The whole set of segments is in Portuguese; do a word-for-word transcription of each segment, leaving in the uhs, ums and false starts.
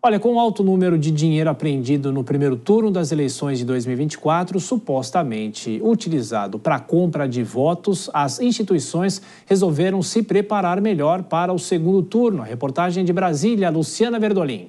Olha, com o alto número de dinheiro apreendido no primeiro turno das eleições de dois mil e vinte e quatro, supostamente utilizado para a compra de votos, as instituições resolveram se preparar melhor para o segundo turno. A reportagem de Brasília, Luciana Verdolim.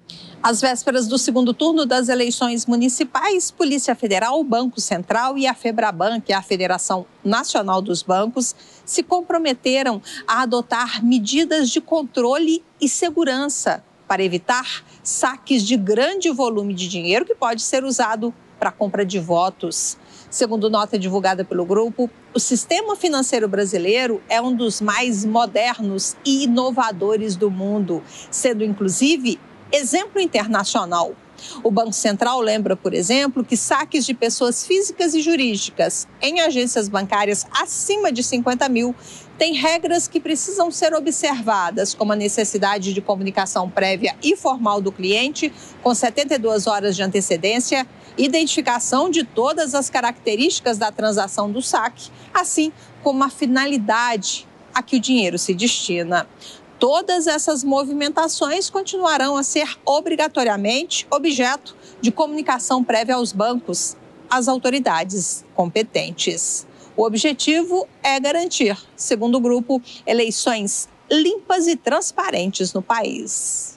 Às vésperas do segundo turno das eleições municipais, Polícia Federal, Banco Central e a FEBRABAN, que é a Federação Nacional dos Bancos, se comprometeram a adotar medidas de controle e segurança para evitar saques de grande volume de dinheiro que pode ser usado para a compra de votos. Segundo nota divulgada pelo grupo, o sistema financeiro brasileiro é um dos mais modernos e inovadores do mundo, sendo inclusive exemplo internacional. O Banco Central lembra, por exemplo, que saques de pessoas físicas e jurídicas em agências bancárias acima de cinquenta mil têm regras que precisam ser observadas, como a necessidade de comunicação prévia e formal do cliente, com setenta e duas horas de antecedência, identificação de todas as características da transação do saque, assim como a finalidade a que o dinheiro se destina. Todas essas movimentações continuarão a ser obrigatoriamente objeto de comunicação prévia aos bancos, às autoridades competentes. O objetivo é garantir, segundo o grupo, eleições limpas e transparentes no país.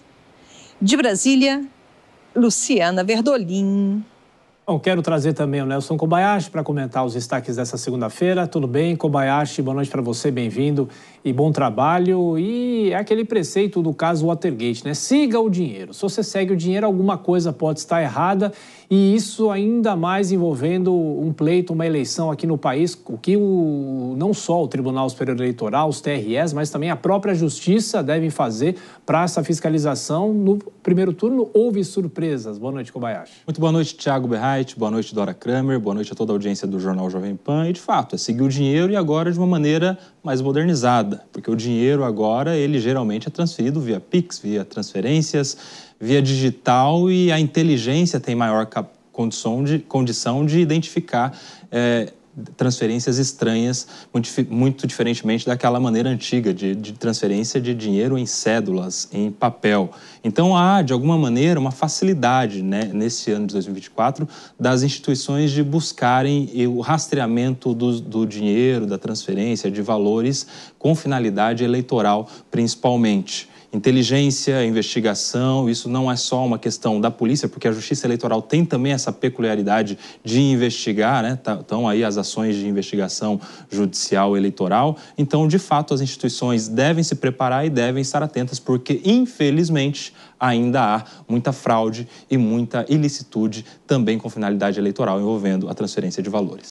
De Brasília, Luciana Verdolim. Bom, quero trazer também o Nelson Kobayashi para comentar os destaques dessa segunda-feira. Tudo bem, Kobayashi? Boa noite para você, bem-vindo e bom trabalho. E é aquele preceito do caso Watergate, né? Siga o dinheiro. Se você segue o dinheiro, alguma coisa pode estar errada, e isso ainda mais envolvendo um pleito, uma eleição aqui no país, o que o, não só o Tribunal Superior Eleitoral, os T R Es, mas também a própria Justiça devem fazer para essa fiscalização. No primeiro turno, houve surpresas. Boa noite, Kobayashi. Muito boa noite, Thiago Berrait. Boa noite, Dora Kramer. Boa noite a toda a audiência do Jornal Jovem Pan. E, de fato, é seguir o dinheiro e agora de uma maneira mais modernizada, porque o dinheiro agora, ele geralmente é transferido via Pix, via transferências, via digital, e a inteligência tem maior condição de, condição de identificar é, transferências estranhas, muito, muito diferentemente daquela maneira antiga de, de transferência de dinheiro em cédulas, em papel. Então há, de alguma maneira, uma facilidade, né, nesse ano de dois mil e vinte e quatro das instituições de buscarem o rastreamento do, do dinheiro, da transferência, de valores com finalidade eleitoral, principalmente. Inteligência, investigação, isso não é só uma questão da polícia, porque a Justiça Eleitoral tem também essa peculiaridade de investigar, né? Estão aí as ações de investigação judicial eleitoral. Então, de fato, as instituições devem se preparar e devem estar atentas, porque, infelizmente, ainda há muita fraude e muita ilicitude também com finalidade eleitoral envolvendo a transferência de valores.